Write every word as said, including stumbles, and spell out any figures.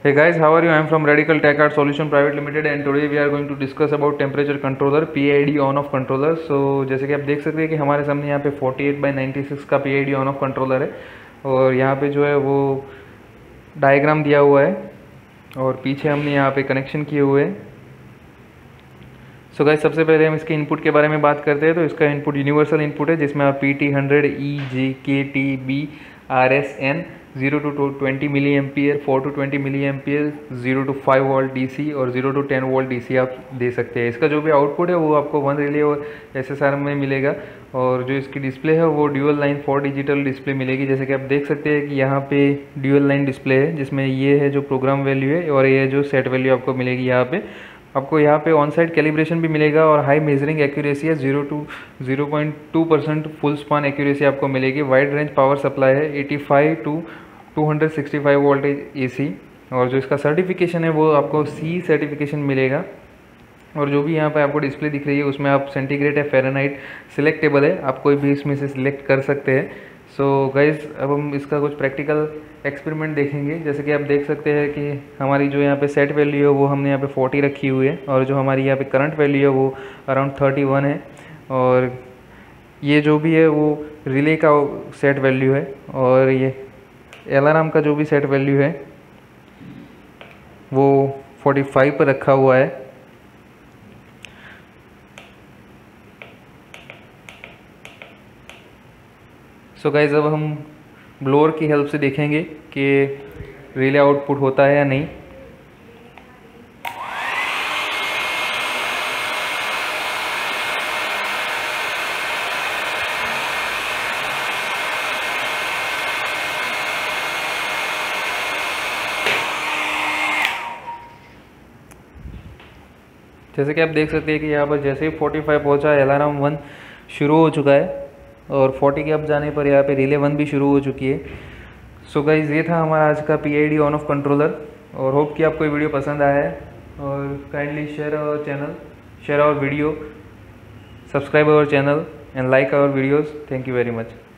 Hey guys, how are you? I am from Radical Tech Art Solution Private Limited and today we are going to discuss about temperature controller P I D on off controller. So जैसे कि आप देख सकते हैं कि हमारे सामने यहाँ पे अड़तालीस बाई छियानवे का P I D on off controller है और यहाँ पे जो है वो डायग्राम दिया हुआ है और पीछे हमने यहाँ पे कनेक्शन किए हुए हैं। सो गाइस, सबसे पहले हम इसके इनपुट के बारे में बात करते हैं। तो इसका इनपुट यूनिवर्सल इनपुट है जिसमें आप P T hundred E J K T B R S N zero to twenty milli ampere, four to twenty milli ampere, zero to five volt DC और zero to ten volt DC आप दे सकते हैं। इसका जो भी output है वो आपको वन रिले और एसएसआर में मिलेगा और जो इसकी डिस्प्ले है वो dual line four digital display मिलेगी। जैसे कि आप देख सकते हैं कि यहाँ पे ड्यूअल लाइन डिस्प्ले है जिसमें ये है जो प्रोग्राम वैल्यू है और ये जो सेट वैल्यू आपको मिलेगी। यहाँ पे आपको यहाँ पे ऑन साइड कैलिब्रेशन भी मिलेगा और हाई मेजरिंग एक्यूरेसी है, zero to zero point two percent full span accuracy आपको मिलेगी। वाइड रेंज पावर सप्लाई है, eighty five to two hundred sixty five voltage AC और जो इसका सर्टिफिकेशन है वो आपको सी सर्टिफिकेशन मिलेगा। और जो भी यहाँ पे आपको डिस्प्ले दिख रही है उसमें आप सेंटीग्रेड है, फ़ारेनहाइट सिलेक्टेबल है, आप कोई भी इसमें से सिलेक्ट कर सकते हैं। सो गाइज, अब हम इसका कुछ प्रैक्टिकल एक्सपेरिमेंट देखेंगे। जैसे कि आप देख सकते हैं कि हमारी जो यहाँ पे सेट वैल्यू है वो हमने यहाँ पे फोर्टी रखी हुई है और जो हमारी यहाँ पे करंट वैल्यू है वो अराउंड थर्टी वन है और ये जो भी है वो रिले का सेट वैल्यू है और ये अलार्म का जो भी सेट वैल्यू है वो फोर्टी फाइव पर रखा हुआ है। सो so गाइज, अब हम ब्लोअर की हेल्प से देखेंगे कि रिले आउटपुट होता है या नहीं। जैसे कि आप देख सकते हैं कि यहाँ पर जैसे ही फोर्टी फाइव पहुँचा है अलार्म वन शुरू हो चुका है और फोर्टी के अब जाने पर यहाँ पे रिले वन भी शुरू हो चुकी है। सो गाइज, ये था हमारा आज का P I D on off controller और होप कि आपको ये वीडियो पसंद आया है और kindly share our channel, share our video, subscribe our channel and like our videos. Thank you very much.